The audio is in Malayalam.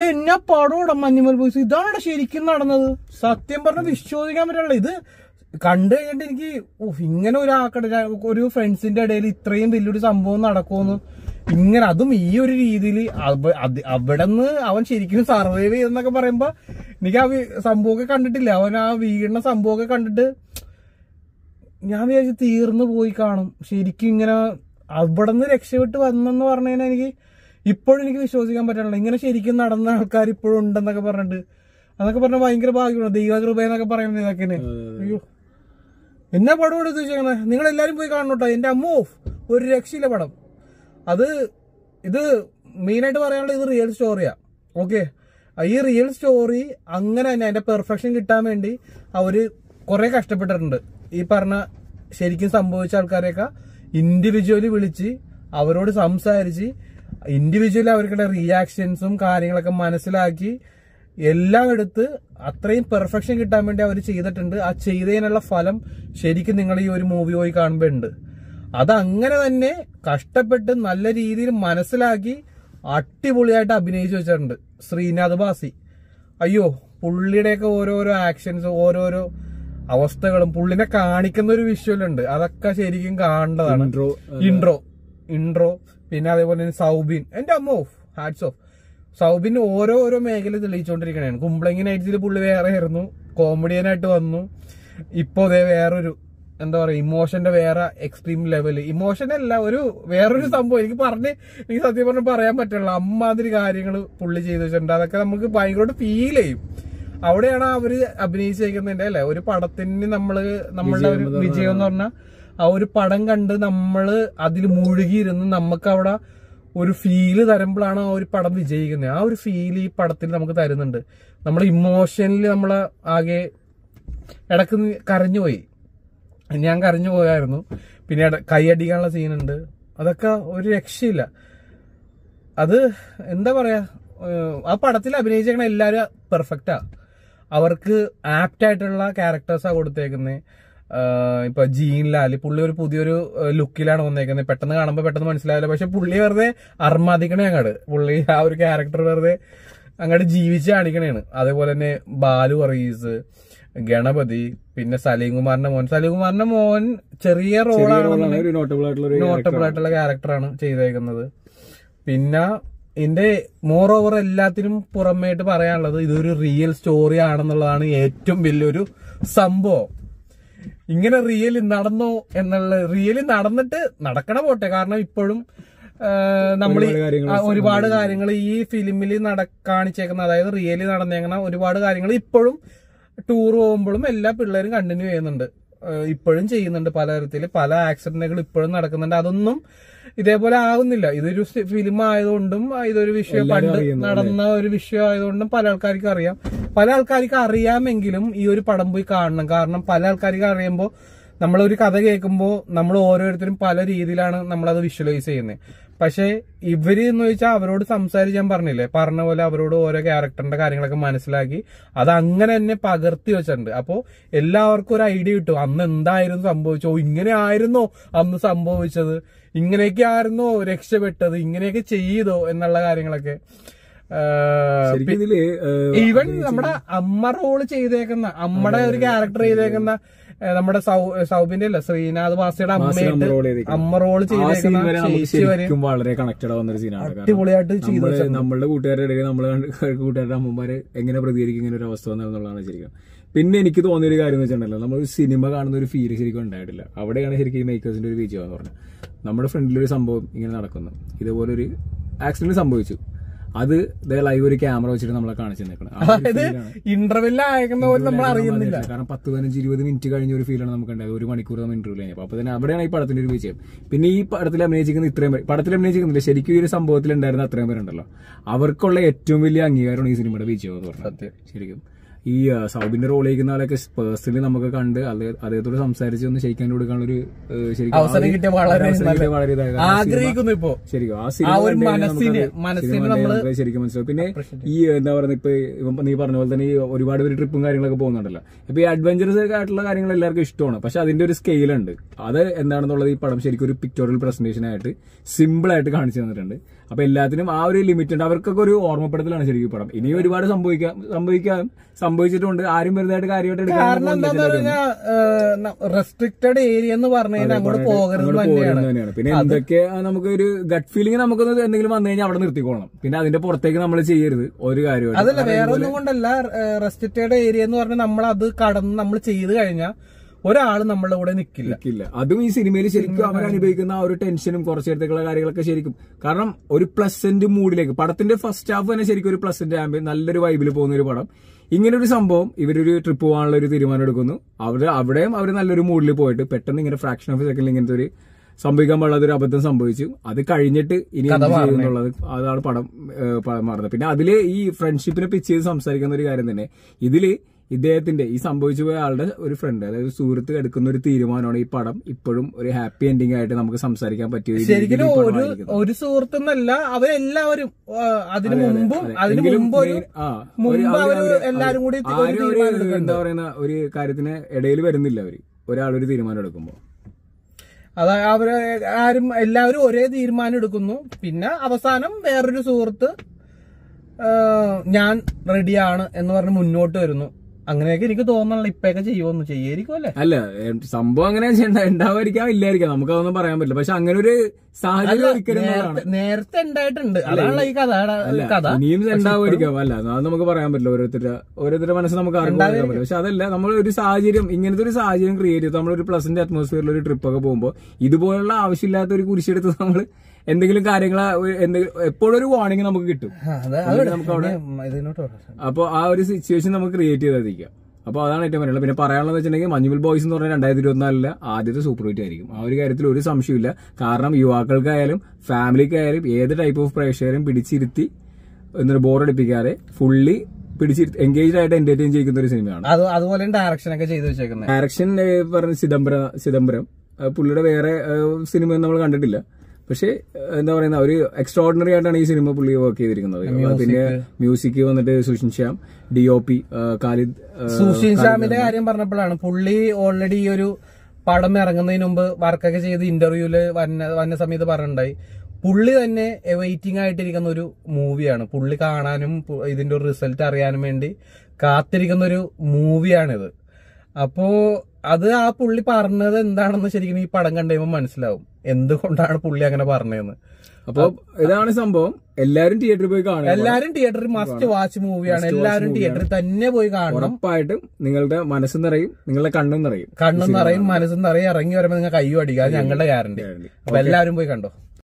എന്നാ പടോടെ മഞ്ഞുമൽ ബോയ്സ്, ഇതാണ് ശരിക്കും നടന്നത്. സത്യം പറഞ്ഞ വിശ്വസിക്കാൻ പറ്റില്ല. ഇത് കണ്ടു കഴിഞ്ഞിട്ട് എനിക്ക് ഇങ്ങനെ ഒരു ഫ്രണ്ട്സിന്റെ ഇടയിൽ ഇത്രയും വലിയൊരു സംഭവം നടക്കുമെന്ന്, ഇങ്ങനെ അതും ഈ ഒരു രീതിയിൽ അവിടെ നിന്ന് അവൻ ശരിക്കും സർവൈവ് ചെയ്തെന്നൊക്കെ പറയുമ്പോ എനിക്ക് ആ സംഭവമൊക്കെ കണ്ടിട്ടില്ല. അവൻ ആ വീടിന്റെ സംഭവമൊക്കെ കണ്ടിട്ട് ഞാൻ വിചാരിച്ചു തീർന്നു പോയി കാണും. ശരിക്കും ഇങ്ങനെ അവിടെ നിന്ന് രക്ഷപ്പെട്ട് വന്നെന്ന് പറഞ്ഞു കഴിഞ്ഞാൽ എനിക്ക് ഇപ്പോഴും എനിക്ക് വിശ്വസിക്കാൻ പറ്റില്ല. ഇങ്ങനെ ശരിക്കും നടന്ന ആൾക്കാർ ഇപ്പോഴും ഉണ്ടെന്നൊക്കെ പറഞ്ഞിട്ട്, അതൊക്കെ പറഞ്ഞാൽ ഭയങ്കര ഭാഗ്യമാണ്. ദൈവകൃപ എന്നൊക്കെ പറയുന്നത് ഇതൊക്കെ. അയ്യോ, എന്നാ പടം എടുത്ത് വെച്ചേക്കണേ. നിങ്ങൾ എല്ലാരും പോയി കാണണം കേട്ടോ. എന്റെ അമ്മോ, ഒരു രക്ഷയില്ല പടം. ഇത് മെയിനായിട്ട് പറയാനുള്ളത് ഇത് റിയൽ സ്റ്റോറിയാ. ഓക്കെ, ഈ റിയൽ സ്റ്റോറി അങ്ങനെ തന്നെ അതിന്റെ പെർഫെക്ഷൻ കിട്ടാൻ വേണ്ടി അവര് കുറെ കഷ്ടപ്പെട്ടിട്ടുണ്ട്. ഈ പറഞ്ഞ ശരിക്കും സംഭവിച്ച ആൾക്കാരെയൊക്കെ ഇൻഡിവിജ്വലി വിളിച്ച് അവരോട് സംസാരിച്ച് ഇൻഡിവിജ്വലി അവർക്കുള്ള റിയാക്ഷൻസും കാര്യങ്ങളൊക്കെ മനസ്സിലാക്കി എല്ലാം എടുത്ത് അത്രയും പെർഫെക്ഷൻ കിട്ടാൻ വേണ്ടി അവർ ചെയ്തിട്ടുണ്ട്. ആ ചെയ്തതിനുള്ള ഫലം ശരിക്കും നിങ്ങൾ ഈ ഒരു മൂവി പോയി കാണുമ്പോൾ ഉണ്ട്. അതങ്ങനെ തന്നെ കഷ്ടപ്പെട്ട് നല്ല രീതിയിൽ മനസ്സിലാക്കി അടിപൊളിയായിട്ട് അഭിനയിച്ചു വെച്ചിട്ടുണ്ട് ശ്രീനാഥ് ബാസി. അയ്യോ, പുള്ളിയുടെയൊക്കെ ഓരോരോ ആക്ഷൻസ്, ഓരോരോ അവസ്ഥകളും പുള്ളിനെ കാണിക്കുന്ന ഒരു വിഷ്വലുണ്ട്. അതൊക്കെ ശരിക്കും കാണേണ്ടതാണ്. ഇൻട്രോ പിന്നെ അതേപോലെ തന്നെ സൗബിൻ, എന്റെ അമ്മോ, ഹാറ്റ്സ് ഓഫ്. സൗബിൻ ഓരോരോ മേഖല തെളിയിച്ചുകൊണ്ടിരിക്കണേ. കുംബ്ലങ്ങി നൈറ്റ്സിൽ പുള്ളി വേറെ ആയിരുന്നു, കോമഡിയനായിട്ട് വന്നു. ഇപ്പൊ അതേ വേറൊരു എന്താ പറയാ ഇമോഷന്റെ വേറെ എക്സ്ട്രീം ലെവല്. ഇമോഷൻ അല്ല, വേറൊരു സംഭവം എനിക്ക് സത്യം പറഞ്ഞ പറയാൻ പറ്റില്ല. അമ്മാതിരി കാര്യങ്ങൾ പുള്ളി ചെയ്തു വെച്ചിട്ടുണ്ട്. അതൊക്കെ നമുക്ക് ഭയങ്കരമായിട്ട് ഫീൽ ചെയ്യും. അവിടെയാണ് അവര് അഭിനയിച്ചേക്കുന്നതിന്റെ അല്ലെ ഒരു പടത്തിന് നമ്മളുടെ ഒരു വിജയം എന്ന് പറഞ്ഞാൽ ആ ഒരു പടം കണ്ട് നമ്മള് അതിൽ മുഴുകിയിരുന്ന് നമുക്ക് അവിടെ ഒരു ഫീല് തരുമ്പോഴാണ് ആ ഒരു പടം വിജയിക്കുന്നത്. ആ ഒരു ഫീല് ഈ പടത്തിൽ നമുക്ക് തരുന്നുണ്ട്. നമ്മൾ ഇമോഷനിൽ നമ്മളെ ആകെ ഇടക്ക് കരഞ്ഞുപോയി. ഞാൻ കരഞ്ഞു പോയായിരുന്നു. പിന്നെ കൈയടിക്കാനുള്ള സീനുണ്ട്. അതൊക്കെ ഒരു രക്ഷയില്ല. അത് എന്താ പറയാ, ആ പടത്തിൽ അഭിനയിച്ചേക്കണ എല്ലാരും പെർഫെക്റ്റാ. അവർക്ക് ആപ്റ്റ് ആയിട്ടുള്ള ക്യാരക്ടേഴ്സാ കൊടുത്തേക്കുന്നത്. ഇപ്പൊ ജീൻ ലാൽ പുള്ളി ഒരു പുതിയൊരു ലുക്കിലാണ് വന്നേക്കുന്നത്. പെട്ടെന്ന് കാണുമ്പോൾ പെട്ടെന്ന് മനസ്സിലാവില്ല. പക്ഷെ പുള്ളി വെറുതെ അർമാദിക്കണേ അങ്ങോട്ട്. പുള്ളി ആ ഒരു ക്യാരക്ടർ വെറുതെ അങ്ങോട്ട് ജീവിച്ച് കാണിക്കണേണ്. അതേപോലെ തന്നെ ബാലു വർഗീസ്, ഗണപതി, പിന്നെ സലീം കുമാറിന്റെ മോൻ ചെറിയ റോളാണ്, നോട്ടബിൾ ആയിട്ടുള്ള ക്യാരക്ടറാണ് ചെയ്തേക്കുന്നത്. പിന്നെ ഇതിന്റെ മോർ ഓവർ എല്ലാത്തിനും പുറമേട്ട് പറയാനുള്ളത് ഇതൊരു റിയൽ സ്റ്റോറി ആണെന്നുള്ളതാണ് ഏറ്റവും വലിയൊരു സംഭവം. ഇങ്ങനെ റിയലി നടന്നോ റിയലി നടന്നിട്ട് നടക്കണ പോട്ടെ. കാരണം ഇപ്പോഴും നമ്മൾ ഒരുപാട് കാര്യങ്ങൾ ഈ ഫിലിമിൽ കാണിച്ചേക്കുന്ന, അതായത് റിയലി നടന്നേക്കുന്ന ഒരുപാട് കാര്യങ്ങൾ ഇപ്പോഴും ടൂർ പോകുമ്പോഴും എല്ലാ പിള്ളേരും കണ്ടിന്യൂ ചെയ്യുന്നുണ്ട്. ഇപ്പോഴും ചെയ്യുന്നുണ്ട്. പല തരത്തില് പല ആക്സിഡന്റുകൾ ഇപ്പോഴും നടക്കുന്നുണ്ട്. അതൊന്നും ഇതേപോലെ ആകുന്നില്ല. ഇതൊരു ഫിലിം ആയതുകൊണ്ടും ഇതൊരു വിഷയം പണ്ട് നടന്ന ഒരു വിഷയം ആയതുകൊണ്ടും പല ആൾക്കാർക്കും അറിയാം. പല ആൾക്കാർക്ക് അറിയാമെങ്കിലും ഈ ഒരു പടം പോയി കാണണം. കാരണം പല ആൾക്കാർക്ക് അറിയുമ്പോൾ നമ്മളൊരു കഥ കേൾക്കുമ്പോൾ നമ്മൾ ഓരോരുത്തരും പല രീതിയിലാണ് നമ്മളത് വിഷ്വലൈസ് ചെയ്യുന്നത്. പക്ഷെ ഇവര് എന്ന് വെച്ചാൽ അവരോട് സംസാരിക്കാൻ പറഞ്ഞ പോലെ അവരോട് ഓരോ ക്യാരക്ടറിന്റെ കാര്യങ്ങളൊക്കെ മനസ്സിലാക്കി അത് അങ്ങനെ തന്നെ പകർത്തി വെച്ചിട്ടുണ്ട്. അപ്പോ എല്ലാവർക്കും ഒരു ഐഡിയ കിട്ടും അന്ന് എന്തായിരുന്നു സംഭവിച്ചോ, ഇങ്ങനെ ആയിരുന്നോ അന്ന് സംഭവിച്ചത്, ഇങ്ങനെയൊക്കെ ആയിരുന്നോ രക്ഷപ്പെട്ടത്, ഇങ്ങനെയൊക്കെ ചെയ്തോ എന്നുള്ള കാര്യങ്ങളൊക്കെ. ഈവൻ നമ്മുടെ അമ്മ റോള് ചെയ്തേക്കുന്ന, അമ്മയുടെ ഒരു ക്യാരക്ടർ ചെയ്തേക്കുന്ന നമ്മുടെ സൗബിന്റെ അല്ല ശ്രീനാഥ് ബാസിയുടെ അമ്മ റോള് ചെയ്തേക്കുന്ന വളരെ കണക്റ്റഡ് ആവുന്ന ഒരു സീനാണ്. അടിപൊളിയായിട്ട് ചെയ്തു. നമ്മളുടെ കൂട്ടുകാരുടെ ഇടയിൽ കൂട്ടുകാരുടെ അമ്മമാര് എങ്ങനെ പ്രതികരിക്കും ഇങ്ങനെ ഒരു അവസ്ഥ വന്നതെന്നുള്ളതാണ് ശരിക്കും. പിന്നെ എനിക്ക് തോന്നിയൊരു കാര്യം എന്ന് വെച്ചിട്ടുണ്ടല്ലോ, നമ്മൾ സിനിമ കാണുന്ന ഒരു ഫീല് ശരിക്കും ഉണ്ടായിട്ടില്ല. അവിടെയാണ് ശരിക്കും ഈ മേക്കേഴ്സിന്റെ ഒരു വിജയം എന്ന് പറഞ്ഞത്. നമ്മുടെ ഫ്രണ്ടിലൊരു സംഭവം ഇങ്ങനെ നടക്കുന്നു, ഇതുപോലെ ഒരു ആക്സിഡന്റ് സംഭവിച്ചു, അത് ലൈവ് ഒരു ക്യാമറ വെച്ചിട്ട് നമ്മളെ കാണിച്ചു നിൽക്കണം. ഇന്റർവെല്ലിൽ അയക്കുന്ന പോലെ നമ്മൾ അറിയുന്നില്ല. കാരണം 10-15-20 മിനിറ്റ് കഴിഞ്ഞ ഒരു ഫീലാണ് നമുക്ക് ഉണ്ടായത്. 1 മണിക്കൂർ നമ്മൾ ഇന്റർവ്യൂ കഴിഞ്ഞപ്പോൾ. അപ്പൊ തന്നെ അവിടെയാണ് ഈ പടത്തിന്റെ ഒരു വിജയം. പിന്നെ ഈ പടത്തിൽ അഭിനയിച്ചിരിക്കുന്ന ഇത്രയും പേര്, പടത്തിൽ അഭിനയിച്ചിരിക്കുന്നില്ല, ശരിക്കും ഈ ഒരു സംഭവത്തിൽ ഉണ്ടായിരുന്ന അത്രയും പേരുണ്ടല്ലോ, അവർക്കുള്ള ഏറ്റവും വലിയ അംഗീകാരമാണ് ഈ സിനിമയുടെ വിജയം എന്ന് പറഞ്ഞത്. ശരിക്കും ഈ സൗബിന്റെ റോൾ ചെയ്യുന്ന ആളൊക്കെ പേഴ്സണലി നമുക്ക് കണ്ട് അദ്ദേഹത്തോട് സംസാരിച്ച് ഒന്ന് ഷെയ്ക്കാൻ കൊടുക്കാനുള്ള ഒരു അവസരം കിട്ടിയ വളരെ ആഗ്രഹിക്കുന്നു ഇപ്പോ. ശരിക്കും ആ സിനിമ ശരിക്കും മനസ്സിലാവും. പിന്നെ ഈ എന്താ പറയുക, ഇപ്പൊ നീ പറഞ്ഞ പോലെ തന്നെ ഈ ഒരുപാട് പേര് ട്രിപ്പും കാര്യങ്ങളൊക്കെ പോകുന്നുണ്ടല്ലോ. ഇപ്പൊ ഈ അഡ്വഞ്ചറസ് ആയിട്ടുള്ള കാര്യങ്ങൾ എല്ലാവർക്കും ഇഷ്ടമാണ്. പക്ഷെ അതിന്റെ ഒരു സ്കെയിൽ ഉണ്ട്. അത് എന്താണെന്നുള്ളത് ഈ പടം ശരിക്കും ഒരു പിക്ചോറിയൽ പ്രസന്റേഷൻ ആയിട്ട് സിമ്പിൾ ആയിട്ട് കാണിച്ചു തന്നിട്ടുണ്ട്. അപ്പൊ എല്ലാത്തിനും ആ ഒരു ലിമിറ്റ് ഉണ്ട്. അവർക്കൊക്കെ ഒരു ഓർമ്മപ്പെടുത്തലാണ് ശരിക്കും പടം. ഇനി ഒരുപാട് സംഭവിച്ചിട്ടുണ്ട്. ആരും വെറുതായിട്ട് കാര്യമായിട്ട് റെസ്ട്രിക്റ്റഡ് ഏരിയ എന്ന് പറഞ്ഞാൽ അങ്ങോട്ട് പോകരുത് തന്നെയാണ്. പിന്നെ എന്തൊക്കെ നമുക്ക് ഒരു ഗട്ട് ഫീലിംഗ് നമുക്കൊന്ന് എന്തെങ്കിലും വന്നു കഴിഞ്ഞാൽ അവിടെ നിർത്തിക്കോളണം. പിന്നെ അതിന്റെ പുറത്തേക്ക് നമ്മൾ ചെയ്യരുത് ഒരു കാര്യമായിട്ട്. അതല്ല, വേറെ ഒന്നും കൊണ്ടല്ല. റെസ്ട്രിക്റ്റഡ് ഏരിയ എന്ന് പറഞ്ഞാൽ നമ്മൾ അത് കടന്ന് നമ്മൾ ചെയ്ത് കഴിഞ്ഞാൽ ഒരാൾ നമ്മളുടെ കൂടെ നിൽക്കില്ല. അതും ഈ സിനിമയിൽ ശരിക്കും അവർ അനുഭവിക്കുന്ന ആ ഒരു ടെൻഷനും കുറച്ചു നേരത്തേക്കുള്ള കാര്യങ്ങളൊക്കെ ശരിക്കും. കാരണം ഒരു പ്ലസന്റ് മൂഡിലേക്ക് പടത്തിന്റെ ഫസ്റ്റ് ഹാഫ് തന്നെ ശരിക്കും ഒരു പ്ലസന്റ് ആംബിയൻ നല്ലൊരു വൈബിൽ പോകുന്ന ഒരു പടം. ഇങ്ങനൊരു സംഭവം ഇവരൊരു ട്രിപ്പ് പോകാനുള്ള ഒരു തീരുമാനം എടുക്കുന്നു. അവിടെയും അവർ നല്ലൊരു മൂഡിൽ പോയിട്ട് പെട്ടെന്ന് ഇങ്ങനെ ഫ്രാക്ഷൻ ഓഫ് സെക്കൻഡിൽ ഇങ്ങനത്തെ ഒരു സംഭവിക്കാൻ പാടില്ലാത്ത ഒരു അബദ്ധം സംഭവിച്ചു. അത് കഴിഞ്ഞിട്ട് ഇനി എന്നുള്ളത് അതാണ് പടം മാറുന്നത്. പിന്നെ അതില് ഈ ഫ്രണ്ട്ഷിപ്പിനെ പിച്ച് ചെയ്ത് സംസാരിക്കുന്ന ഒരു കാര്യം തന്നെ ഇതില് ഇദ്ദേഹത്തിന്റെ ഈ സംഭവിച്ചു പോയ ആളുടെ ഒരു ഫ്രണ്ട്, അതായത് സുഹൃത്ത് എടുക്കുന്ന ഒരു തീരുമാനമാണ് ഈ പടം ഇപ്പോഴും ഒരു ഹാപ്പി എൻഡിംഗ് ആയിട്ട് നമുക്ക് സംസാരിക്കാൻ പറ്റിയ. ശരിക്കും ഒരു സുഹൃത്തെന്നല്ല, അവരെല്ലാവരും അതിനു മുമ്പും എല്ലാരും കൂടി എന്താ പറയുന്ന ഒരു കാര്യത്തിന് ഇടയിൽ വരുന്നില്ല. ഒരാളൊരു തീരുമാനം എടുക്കുമ്പോ അവര് എല്ലാവരും ഒരേ തീരുമാനം എടുക്കുന്നു. പിന്നെ അവസാനം വേറൊരു സുഹൃത്ത് ഞാൻ റെഡിയാണ് എന്ന് പറഞ്ഞ് മുന്നോട്ട് വരുന്നു. അങ്ങനെയൊക്കെ എനിക്ക് തോന്നുന്നില്ല ഇപ്പൊക്കെ ചെയ്യുമെന്ന്. ചെയ്യായിരിക്കും അല്ലേ? അല്ല, സംഭവം അങ്ങനെ ഉണ്ടാവാതിരിക്കാം, ഇല്ലായിരിക്കാം, നമുക്കതൊന്നും പറയാൻ പറ്റില്ല. പക്ഷെ അങ്ങനെ ഒരു സാഹചര്യം നേരത്തെ ഉണ്ടായിട്ടുണ്ട്. അതാണ് ഈ കഥ. ഇനിയും ഉണ്ടാവുമായിരിക്കാം. അല്ല, അത് നമുക്ക് പറയാൻ പറ്റില്ല. ഓരോരുത്തരുടെ മനസ്സ് നമുക്ക് അറിയാൻ പറ്റില്ല. പക്ഷെ അതല്ല, നമ്മൾ ഒരു സാഹചര്യം, ഇങ്ങനത്തെ ഒരു സാഹചര്യം ക്രിയേറ്റ് ചെയ്ത് നമ്മളൊരു പ്ലസന്റ് അറ്റ്മോസ്ഫിയറിൽ ഒരു ട്രിപ്പൊക്കെ പോകുമ്പോൾ ഇതുപോലുള്ള ആവശ്യമില്ലാത്ത ഒരു കുരിശെടുത്ത് നമ്മൾ എന്തെങ്കിലും കാര്യങ്ങൾ എപ്പോഴും ഒരു വാർണിംഗ് നമുക്ക് കിട്ടും. നമുക്ക് അവിടെ അപ്പൊ ആ ഒരു സിറ്റുവേഷൻ നമുക്ക് ക്രിയേറ്റ് ചെയ്തിരിക്കാം. അപ്പൊ അതാണ് ഏറ്റവും പറയുന്നത്. പിന്നെ പറയാനുള്ളത് വെച്ചിട്ടുണ്ടെങ്കിൽ മഞ്ഞുമൽ ബോയ്സ് എന്ന് പറഞ്ഞാൽ 2024 ആദ്യത്തെ സൂപ്പർ ഹിറ്റ് ആയിരിക്കും. ആ ഒരു കാര്യത്തിൽ ഒരു സംശയമില്ല. കാരണം യുവാക്കൾക്കായാലും ഫാമിലിക്കായാലും ഏത് ടൈപ്പ് ഓഫ് പ്രേക്ഷകരും പിടിച്ചിരുത്തി എന്നിട്ട് ബോറടിപ്പിക്കാതെ ഫുള്ളി എൻഗേജ്ഡ് ആയിട്ട് എന്റർടൈൻ ചെയ്യുന്ന ഒരു സിനിമയാണ്. അതുപോലെ ഡയറക്ഷൻ ഒക്കെ ചെയ്ത് വെച്ചേക്കുന്നത്. ഡയറക്ഷൻ പറഞ്ഞ ചിദംബരം പുള്ളിയുടെ വേറെ സിനിമ നമ്മൾ കണ്ടിട്ടില്ല. പക്ഷെ എന്താ പറയുന്ന ഒരു എക്സ്ട്രാordinary ആയിട്ടാണ് ഈ സിനിമ പുള്ളി വർക്ക് ചെയ്തിരിക്കുന്നത്. പിന്നെ മ്യൂസിക് വന്നിട്ട് സുഷിൻ ശ്യാം, DOP ഖാലിദ്. സുഷിൻ ശ്യാമിന്റെ കാര്യം പറഞ്ഞപ്പോഴാണ്, പുള്ളി ഓൾറെഡി ഈ ഒരു പടം ഇറങ്ങുന്നതിന് മുമ്പ് വർക്കൊക്കെ ചെയ്ത് ഇന്റർവ്യൂല് വന്ന സമയത്ത് പറഞ്ഞിട്ടുണ്ടായി, പുള്ളി തന്നെ വെയിറ്റിംഗ് ആയിട്ടിരിക്കുന്ന ഒരു മൂവിയാണ്. പുള്ളി കാണാനും ഇതിന്റെ ഒരു റിസൾട്ട് അറിയാനും വേണ്ടി കാത്തിരിക്കുന്ന ഒരു മൂവിയാണിത്. അപ്പോ അത് ആ പുള്ളി പറഞ്ഞത് എന്താണെന്ന് ശരിക്കും ഈ പടം കണ്ടുകഴിയുമ്പോൾ മനസ്സിലാവും എന്തുകൊണ്ടാണ് പുള്ളി അങ്ങനെ പറഞ്ഞതെന്ന്. അപ്പൊ ഇതാണ് സംഭവം. എല്ലാരും തിയേറ്ററിൽ പോയി കാണും. എല്ലാരും തിയേറ്ററിൽ മസ്റ്റ് വാച്ച് മൂവിയാണ്. എല്ലാരും തിയേറ്ററിൽ തന്നെ പോയി കാണണം. ഉറപ്പായിട്ടും നിങ്ങളുടെ മനസ്സും നിറയും, നിങ്ങളുടെ കണ്ണും നിറയും. മനസ്സും നിറയും, ഇറങ്ങി വരുമ്പോൾ നിങ്ങൾ കയ്യും അടിക്കുക. ഞങ്ങളുടെ ഗ്യാരണ്ടി. അപ്പൊ എല്ലാവരും പോയി കണ്ടോ.